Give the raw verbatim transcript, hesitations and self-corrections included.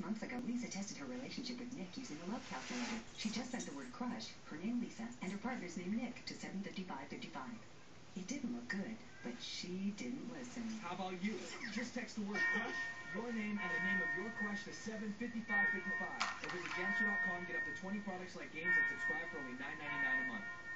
months ago, Lisa tested her relationship with Nick using a love calculator. She just sent the word crush, her name Lisa, and her partner's name Nick to seven fifty-five fifty-five. It didn't look good, but she didn't listen. How about you? Just text the word crush, your name, and the name of your crush to seven fifty-five fifty-five. Or visit Gamster dot com, get up to twenty products like games, and subscribe for only nine ninety-nine a month.